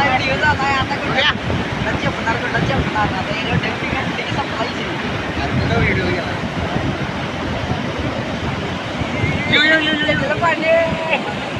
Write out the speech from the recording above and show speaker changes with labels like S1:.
S1: video झाला आता कुठे पुन्हा आता येलो टेक्निक घंटे की सप्लायची व्हिडिओ गेला पाणी